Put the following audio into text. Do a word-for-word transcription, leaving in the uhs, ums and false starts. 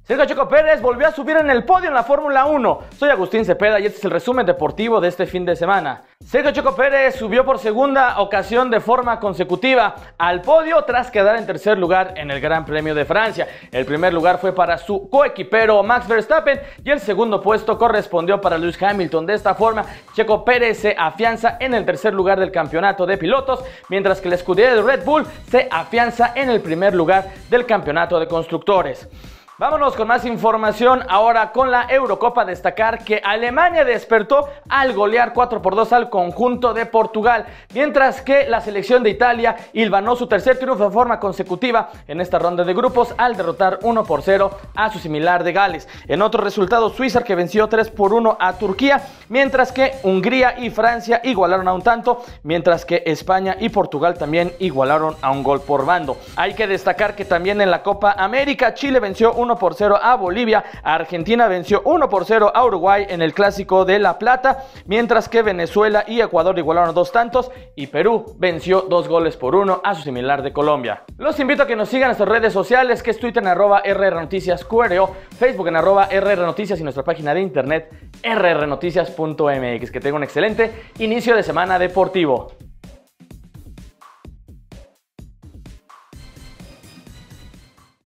Sergio Checo Pérez volvió a subir en el podio en la Fórmula uno. Soy Agustín Cepeda y este es el resumen deportivo de este fin de semana. Sergio Checo Pérez subió por segunda ocasión de forma consecutiva al podio tras quedar en tercer lugar en el Gran Premio de Francia. El primer lugar fue para su coequipero Max Verstappen y el segundo puesto correspondió para Lewis Hamilton. De esta forma, Checo Pérez se afianza en el tercer lugar del campeonato de pilotos, mientras que la escudería de Red Bull se afianza en el primer lugar del campeonato de constructores. Vámonos con más información ahora con la Eurocopa. Destacar que Alemania despertó al golear cuatro por dos al conjunto de Portugal, mientras que la selección de Italia hilvanó su tercer triunfo de forma consecutiva en esta ronda de grupos al derrotar uno por cero a su similar de Gales. En otro resultado, Suiza que venció tres por uno a Turquía, mientras que Hungría y Francia igualaron a un tanto, mientras que España y Portugal también igualaron a un gol por bando. Hay que destacar que también en la Copa América, Chile venció uno por cero a Bolivia, Argentina venció uno por cero a Uruguay en el Clásico de La Plata, mientras que Venezuela y Ecuador igualaron dos tantos y Perú venció dos goles por uno a su similar de Colombia. Los invito a que nos sigan en nuestras redes sociales, que es Twitter en arroba R R Noticias Q R O, Facebook en arroba R R Noticias y nuestra página de internet R R Noticias punto M X. Que tenga un excelente inicio de semana deportivo.